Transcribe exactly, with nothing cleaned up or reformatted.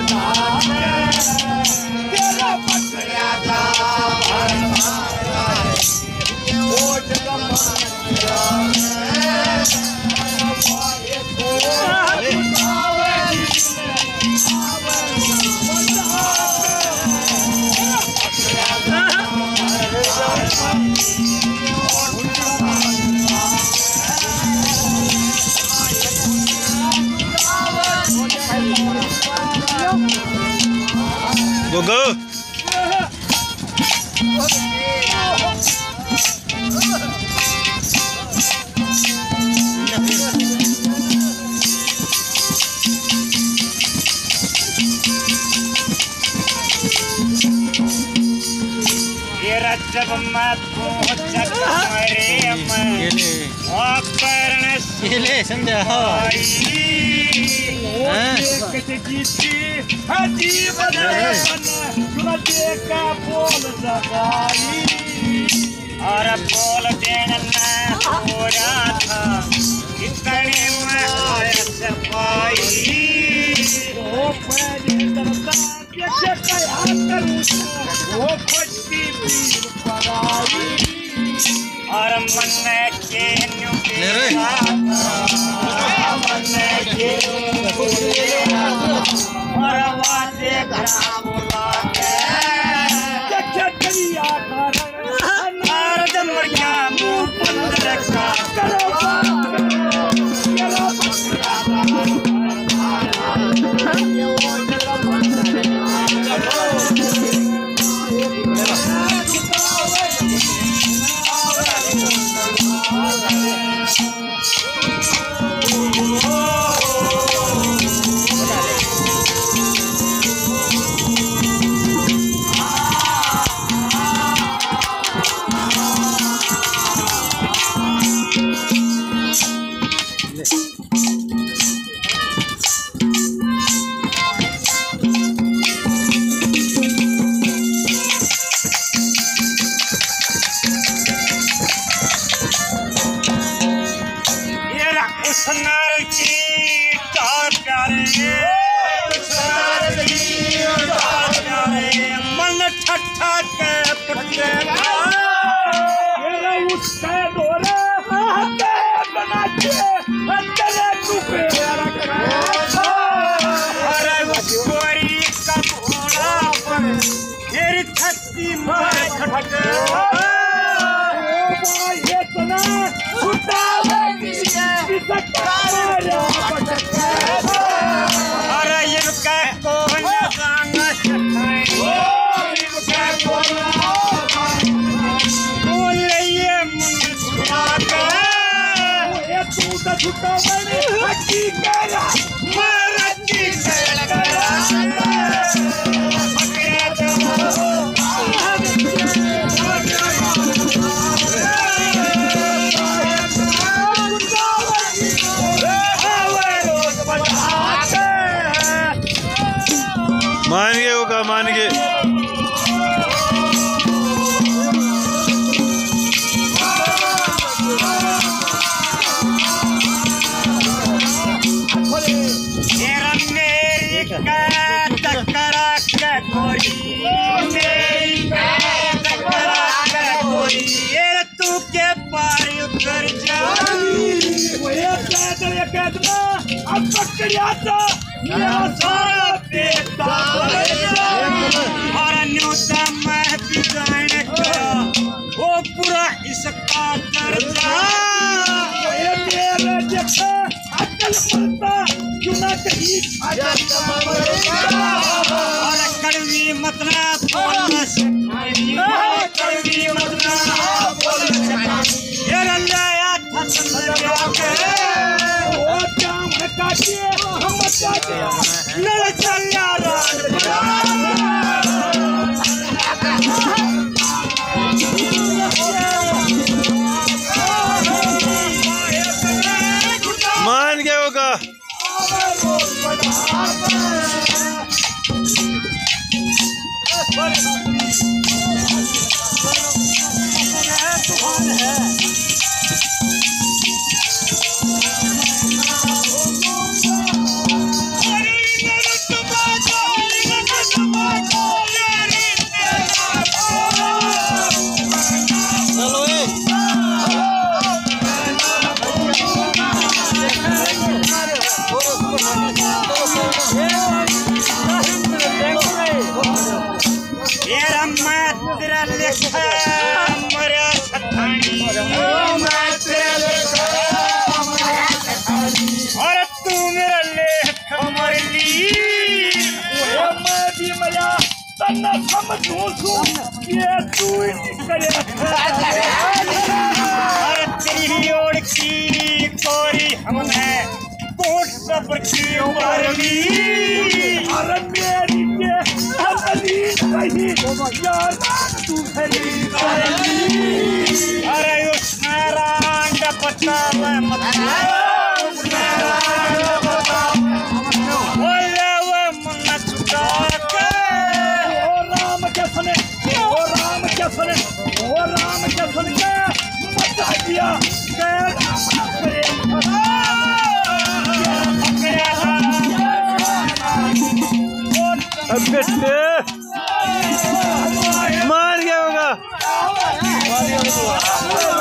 Go go. जब मत पहुंचत मरे मैं अपरण ले संध्या जीती जीवन का बोल सगाई और बोल देना हो रहा था कितने में आया सफाई वो पैर दर्दा कैसे कया करूं वो खुशी और मन के मन के और वादे खराब बोला चचरिया कारण नारद मरिया मुंह बंद रखा करो मन ठट्ठा के पट्टे उसके डोरे बना के तेरे टुकड़े अरे गोरी का घोड़ा पर तेरी छत्ती मारे खटके इतना छुटावेगी अरे इनका कौन गाना बोलिए मुझे छुटा के तू तो छुटा मैंने हकी करा मारा की करा मान गए वो का मान गए तेरा मेरी का टकरा के गोरी मेरी का टकरा के गोरी ये तू के पार उतर जा वो ये कहते ये कहते अब पकड़िया तो मेरा सारा पेटा और न्यूटा मैं डिजाइन का वो पूरा इसका दर्जा ये तेरे जैसे अकल पड़ता क्यों ना कहीं और कड़वी मतलब बोलना सिखाई कड़वी मतलब बोलना ये रंगाया था संध्या के वो जाम काटिए हम काटिए लड़ चल यार मान गया होगा तन्ना समझूं सू ये तू ही करे अरे तेरी ओर की कोरी हमने कोट सब्र की उमरली अरे मेरी के हसली सही यार तू खरी अरे उसमें रांड पता है मतलब ओ राम क्या सुने ओ राम क्या सुन के मचा दिया बेटे मार गया होगा